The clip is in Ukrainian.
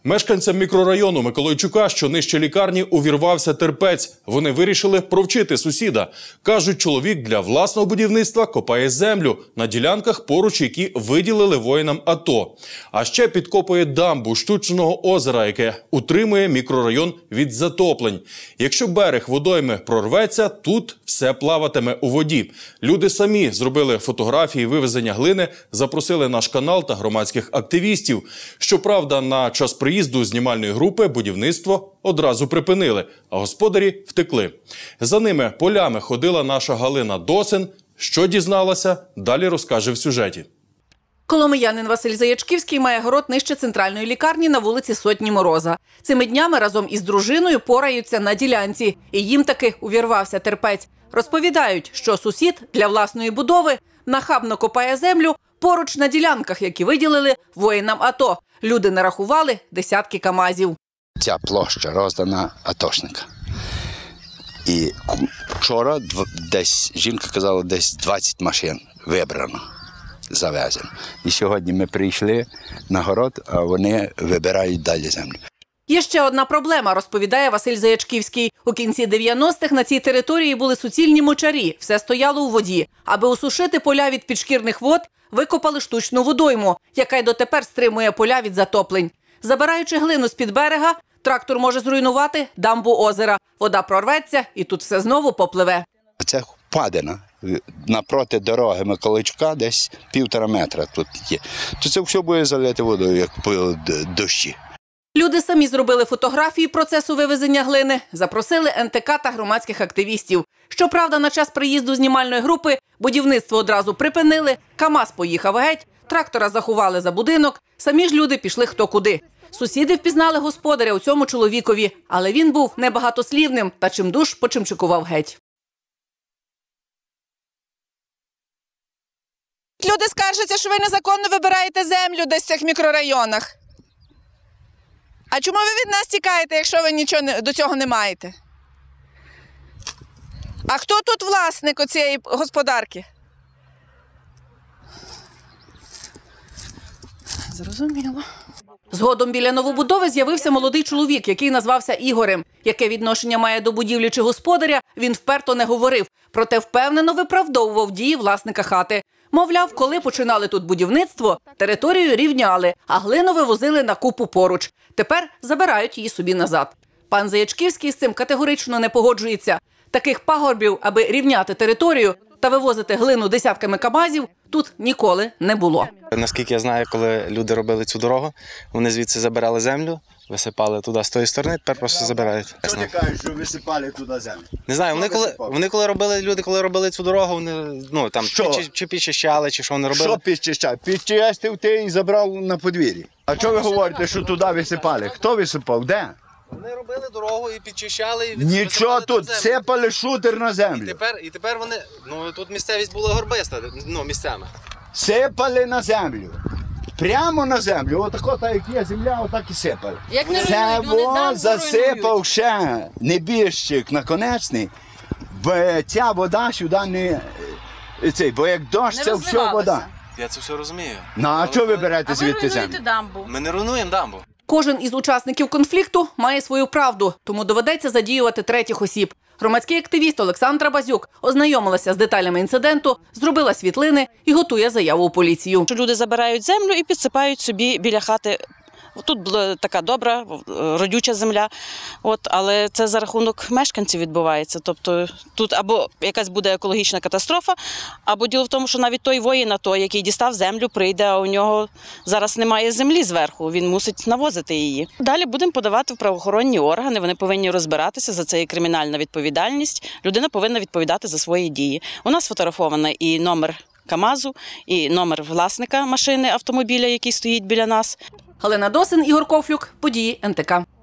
Мешканцям мікрорайону Миколайчука, що нижче лікарні, увірвався терпець. Вони вирішили провчити сусіда. Кажуть, чоловік для власного будівництва копає землю на ділянках, поруч які виділили воїнам АТО. А ще підкопує дамбу штучного озера, яке утримує мікрорайон від затоплень. Якщо берег водойми прорветься, тут все плаватиме у воді. Люди самі зробили фотографії вивезення глини, запросили наш канал та громадських активістів. Щоправда, на час приїзду знімальної групи будівництво одразу припинили, а господарі втекли. За ними полями ходила наша Галина Досин. Що дізналася, далі розкаже в сюжеті. Коломиянин Василь Заячківський має город нижче центральної лікарні на вулиці Сотні Мороза. Цими днями разом із дружиною пораються на ділянці. І їм таки увірвався терпець. Розповідають, що сусід для власної будови нахабно копає землю поруч на ділянках, які виділили воїнам АТО. Люди нарахували десятки КАМАЗів. Ця площа роздана атошникам. І вчора десь, жінка казала, десь 20 машин вибрано, завезено. І сьогодні ми прийшли на город, а вони вибирають далі землю. Є ще одна проблема, розповідає Василь Заячківський. У кінці 90-х на цій території були суцільні мочарі, все стояло у воді. Аби осушити поля від підшкірних вод, викопали штучну водойму, яка й дотепер стримує поля від затоплень. Забираючи глину з-під берега, трактор може зруйнувати дамбу озера. Вода прорветься і тут все знову попливе. Це впадина. Напроти дороги Миколайчука десь 1,5 метра тут є. То це все буде залити водою, як по дощі. Люди самі зробили фотографії процесу вивезення глини, запросили НТК та громадських активістів. Щоправда, на час приїзду знімальної групи будівництво одразу припинили, КАМАЗ поїхав геть, трактора заховали за будинок, самі ж люди пішли хто куди. Сусіди впізнали господаря у цьому чоловікові, але він був небагатослівним та чимдуж почимчикував геть. Люди скаржаться, що ви незаконно вибираєте землю десь в цих мікрорайонах. А чому ви від нас тікаєте, якщо ви нічого до цього не маєте? А хто тут власник оцієї господарки? Зрозуміло. Згодом біля новобудови з'явився молодий чоловік, який назвався Ігорем. Яке відношення має до будівлі чи господаря, він вперто не говорив. Проте впевнено виправдовував дії власника хати. Мовляв, коли починали тут будівництво, територію рівняли, а глину вивозили на купу поруч. Тепер забирають її собі назад. Пан Заячківський з цим категорично не погоджується. Таких пагорбів, аби рівняти територію та вивозити глину десятками КАМАЗів, тут ніколи не було. Наскільки я знаю, коли люди робили цю дорогу, вони звідси забирали землю, висипали туди з тої сторони, тепер просто забирають. Що ти кажеш, що висипали туди землю? Не знаю, вони коли робили цю дорогу, вони там чи підчищали, чи що вони робили. Що підчищали? Підчистив ти і забрав на подвір'ї. А що ви говорите, що туди висипали? Хто висипав? Де? Вони робили дорогу і підчищали. І нічого тут, сипали шутер на землю. І тепер вони, тут місцевість була горбиста, місцями. Сипали на землю. Прямо на землю. Отако, так як є земля, отак і сипали. Це засипав ще небіжчик наконечний, бо ця вода сюди не... Бо як дощ, це все вода. Я це все розумію. А чого ви берете звідти землю? Ми не руйнуємо дамбу. Кожен із учасників конфлікту має свою правду, тому доведеться задіювати третіх осіб. Громадський активіст Олександра Базюк ознайомилася з деталями інциденту, зробила світлини і готує заяву у поліцію. Люди забирають землю і підсипають собі біля хати. Тут була така добра, родюча земля, але це за рахунок мешканців відбувається. Тобто тут або якась буде екологічна катастрофа, або діло в тому, що навіть той воїн АТО, який дістав землю, прийде, а у нього зараз немає землі зверху, він мусить навозити її. Далі будемо подавати в правоохоронні органи, вони повинні розбиратися, за це є кримінальна відповідальність, людина повинна відповідати за свої дії. У нас сфотографовано і номер КАМАЗу, і номер власника машини, автомобіля, який стоїть біля нас. Галина Досин, Ігор Кофлюк, події НТК.